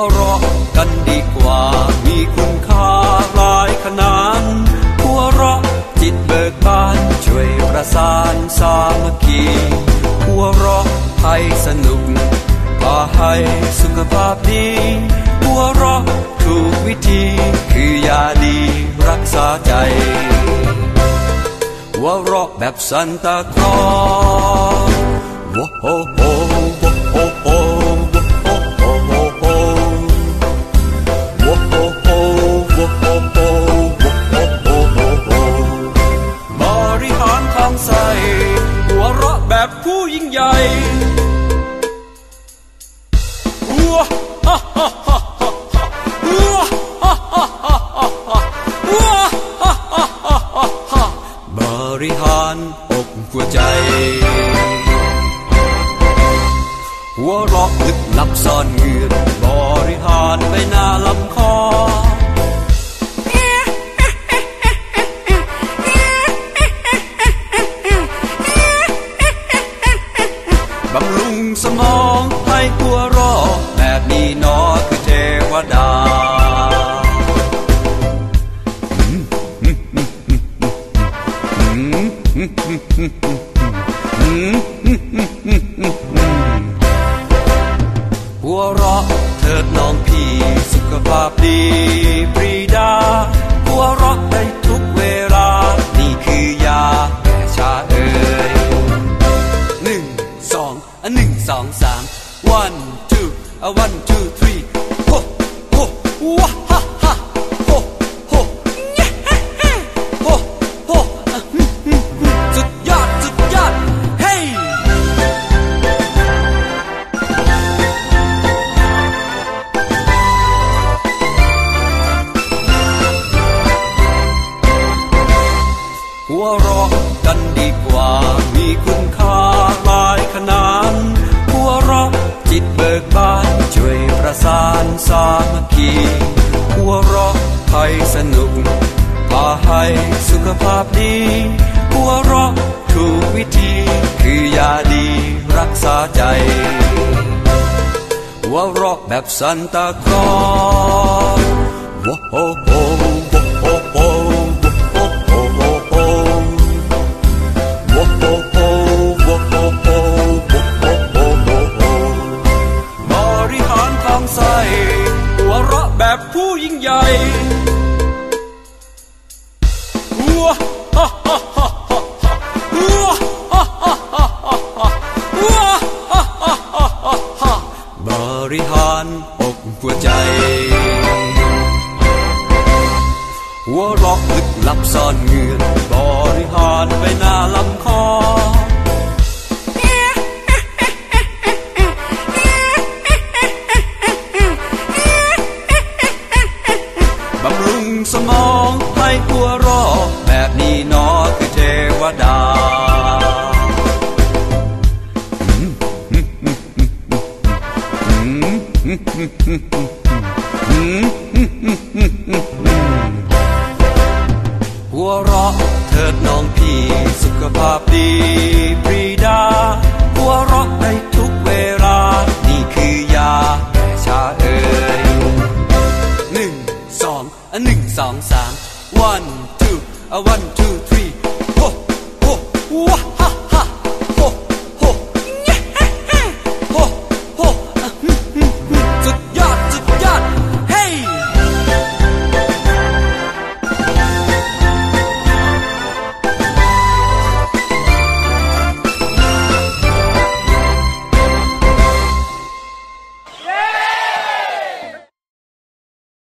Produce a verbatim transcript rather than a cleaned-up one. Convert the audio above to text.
เราะกันดีกว่ามีคุณค่าหลายขนาดหัวเราะจิตเบิกบานช่วยประสานสามัคคีหัวเราะให้สนุกพาให้สุขภาพดีหัวเราะถูกวิธีคือยาดีรักษาใจหัวเราะแบบซันตาคลอสโว้โฮโฮโว้โฮโฮโว้โฮโฮโฮโว้โฮโฮโว้โฮโฮโว้โฮโฮโฮโฮบริหารทางใส่หัวเราะแบบผู้ยิ่งใหญ่หัวฮ่าฮ่าฮ่าหัวฮ่าฮ่าฮ่าหัวฮ่าฮ่าฮ่าบริหารอกหัวใจหัวเราะลึกลับซ่อนเงื่อนบริหารใบหน้าลำคอบำรุงสมองให้หัวเราะแบบนี้นอคือเทวดาหัวเราะเถิดน้องพี่สุขภาพดีปรีดาหัวเราะได้ทุกเวลานี่คือยาแก้ชาเอ่ยหนึ่งสองอันหนึ่งสองสาม one two a one two three โฮโฮว้าฮ่าฮ่าโฮโฮเย้เฮ้เฮ้โฮโฮสุดยอดสุดยอดเฮ้หัวเราะกันดีกว่ามีคุณค่าหลายขนาดหัวเราะจิตเบิกบานช่วยประสานสามัคคีหัวเราะให้สนุกพาให้สุขภาพดีหัวเราะถูกวิธีคือยาดีรักษาใจหัวเราะแบบซันตาคลอสโว้โฮโฮโว้โฮโฮหัวเราะแบบผู้ยิ่งใหญ่หัวฮ่าฮ่าฮ่าหัวฮ่าฮ่าฮ่าหัวฮ่าฮ่าฮ่าบริหารอกหัวใจหัวเราะลึกลับซ่อนเงื่อนบริหารใบหน้าลำคอบำรุงสมองให้หัวเราะแบบนี้นอคือเทวดาหัวเราะเถิดน้องพี่สุขภาพดีปรีดาหัวเราะได้ทุกเวลานี่คือยาแก้ชาเอ่ยหนึ่งสองอันหนึ่งสองสาม one two a one two three โฮโฮว้า